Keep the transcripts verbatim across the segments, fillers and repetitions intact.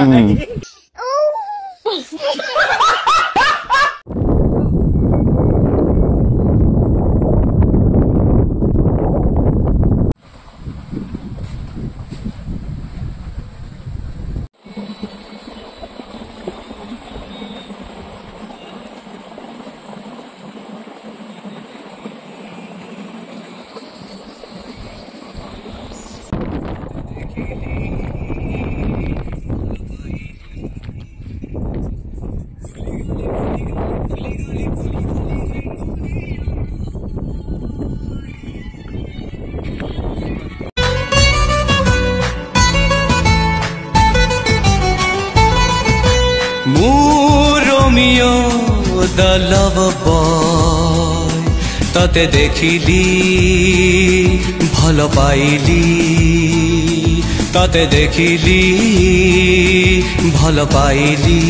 Romeo the love boy तते देखिली भल पाइली तते देखिली भल पाइली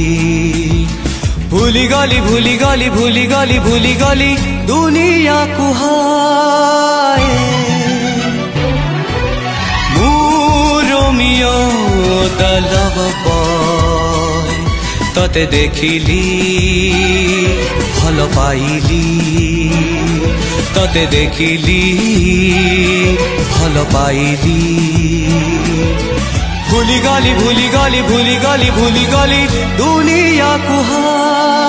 भूली गली भूली गली भूली गली भूली गली दुनिया कुहाए मु रोमियो द लव बॉय तते देखिली भल पाइली तते देखिली भल पाइली भूली गली भूली गली भूली गली भूली गली दुनिया कुहा